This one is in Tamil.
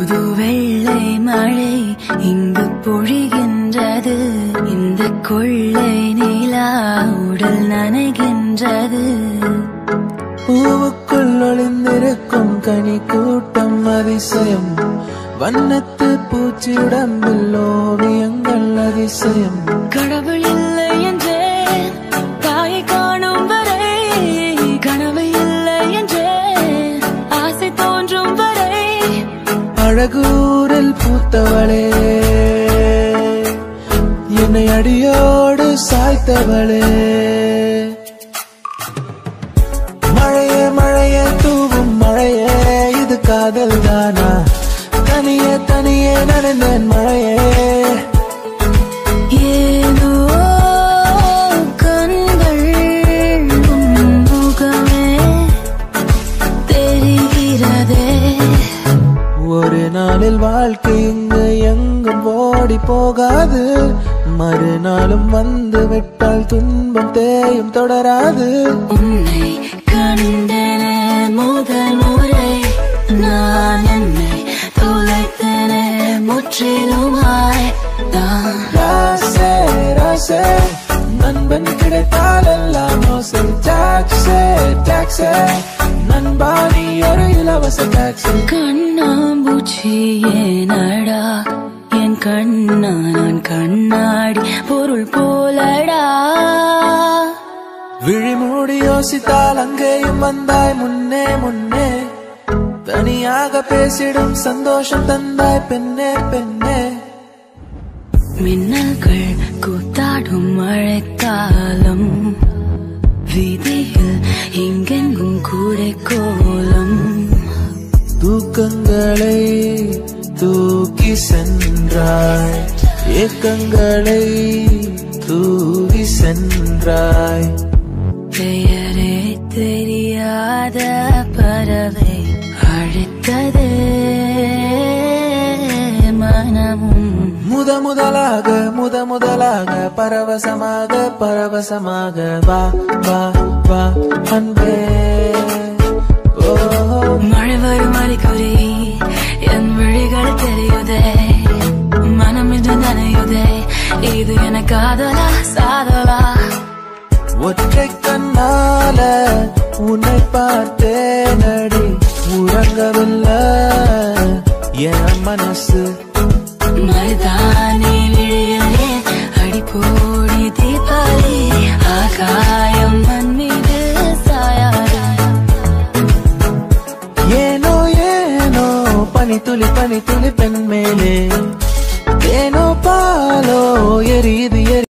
புது வெள்ளை மழை இங்கு பொழிகின்றது. இந்த கொள்ளை நிலா உடல் நனைகின்றது. பூவுக்குள் ஒளிந்திருக்கும் கனி கூட்டம் அதிசயம். வண்ணத்து பூச்சி உடம்பில் ஓவியங்கள் அதிசயம். கடவுள் இல்லை என்றே தாயை காணும் வரை, கனவு இல்லை என்றே ஆசை தோன்றும் வரை. அழகூரில் பூத்தவளே, என்னை அடியோடு சாய்த்தவளே. மழையே மழையே தூவும் மழையே, இது காதல் தானா? தனியே தனியே நனைந்தேன் மழையே. ஏதோ கண்கள் முகமே தெரிகிறதே. ஒரு நாளில் வாழ்க்கை இங்கு எங்கும் ஓடி போகாது. மறுநாளும் வந்து விட்டால் துன்பம் தேயும் தொடராது. உன்னை கண்டன முதல் முறை நான் என்னை தொலைத்தன முற்றிலுமாய் தான். ராசே ராசே நண்பன் கிடைத்தால் எல்லாம் மோசை. டாக்ஸே டாக்ஸே நண்பா நீ ஒரு இலவச டாக்ஸி. கண்ணாம்பூச்சி ஏனடா என் கண்ணா, நான் கண்ணாடி பொருள் போலடா. விழி மூடி யோசித்தால் அங்கேயும் வந்தாய் முன்னே முன்னே. தனியாக பேசிடும் சந்தோஷம் தந்தாய் பெண்ணே பெண்ணே. மின்னல்கள் கூத்தாடும் மழைக்காலம், வீதியில் எங்கெங்கும் கூடை கோலம். தூக்கங்களை தூக்கி சென்றாய், ஏக்கங்களை தூவி சென்றாய். பெயரே தெரியாத பறவை அழைத்ததே மனமும். முதலாக பரவசமாக பரவசமாக வா வா வா அன்பே. மழை வரும் அறிகுறி என் விழிகள் தெரியுதே. மனம் இன்று நனையுதே. இது என காதலா சாதலா? ஒற்றை கண்ணால உன்னை பார்த்தேன் அடி, உறங்கவில்லை என் மனசு. மருதானி விழியிலே அடிப்போடி தீபாவளி, ஆகாயம் மண் மீது சாயாத. ஏனோ ஏனோ பனி துளி பெண் மேலே. ஏனோ பாலோ எரியுது